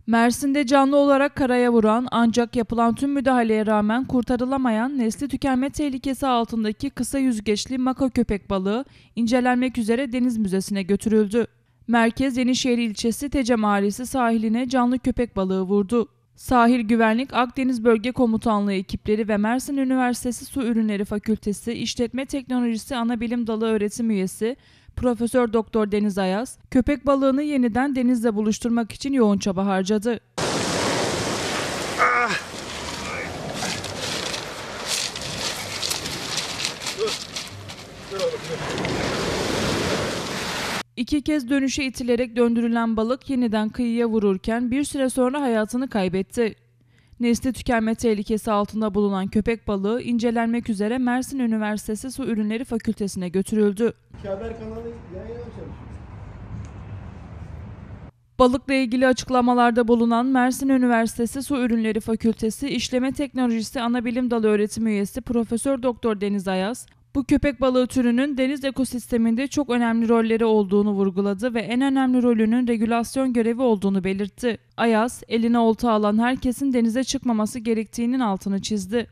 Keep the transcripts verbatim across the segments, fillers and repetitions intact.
Mersin'de canlı olarak karaya vuran ancak yapılan tüm müdahaleye rağmen kurtarılamayan nesli tükenme tehlikesi altındaki kısa yüzgeçli maka köpek balığı incelenmek üzere Deniz Müzesi'ne götürüldü. Merkez Yenişehir ilçesi Tece Mahallesi sahiline canlı köpek balığı vurdu. Sahil Güvenlik Akdeniz Bölge Komutanlığı ekipleri ve Mersin Üniversitesi Su Ürünleri Fakültesi İşletme Teknolojisi Anabilim Dalı öğretim üyesi Profesör Doktor Deniz Ayaz, köpek balığını yeniden denizle buluşturmak için yoğun çaba harcadı. Ah! İki kez dönüşe itilerek döndürülen balık yeniden kıyıya vururken bir süre sonra hayatını kaybetti. Nesli tükenme tehlikesi altında bulunan köpek balığı incelenmek üzere Mersin Üniversitesi Su Ürünleri Fakültesi'ne götürüldü. Haber kanalı yayınlamaya çalışıyor. Balıkla ilgili açıklamalarda bulunan Mersin Üniversitesi Su Ürünleri Fakültesi İşleme Teknolojisi Anabilim Dalı öğretim üyesi Profesör Doktor Deniz Ayaz, bu köpek balığı türünün deniz ekosisteminde çok önemli rolleri olduğunu vurguladı ve en önemli rolünün regülasyon görevi olduğunu belirtti. Ayaz, eline olta alan herkesin denize çıkmaması gerektiğinin altını çizdi.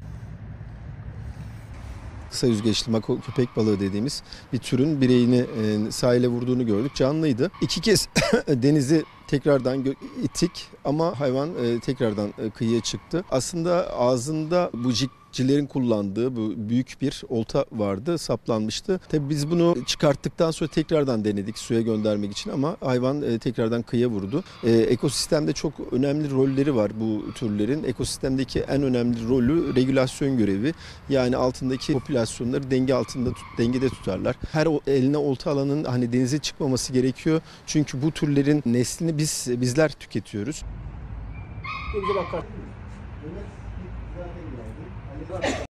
Kısa yüzgeçli mako köpek balığı dediğimiz bir türün bireyini e, sahile vurduğunu gördük. Canlıydı. İki kez denizi tekrardan ittik ama hayvan e, tekrardan e, kıyıya çıktı. Aslında ağzında bujikçilerin kullandığı bu büyük bir olta vardı, saplanmıştı. Tabii biz bunu çıkarttıktan sonra tekrardan denedik suya göndermek için ama hayvan e, tekrardan kıyıya vurdu. E, ekosistemde çok önemli rolleri var bu türlerin. Ekosistemdeki en önemli rolü regülasyon görevi. Yani altındaki popülasyonları denge altında dengede tutarlar. Her eline olta alanın hani denize çıkmaması gerekiyor. Çünkü bu türlerin neslini biz bizler tüketiyoruz. Ne güzel bakar.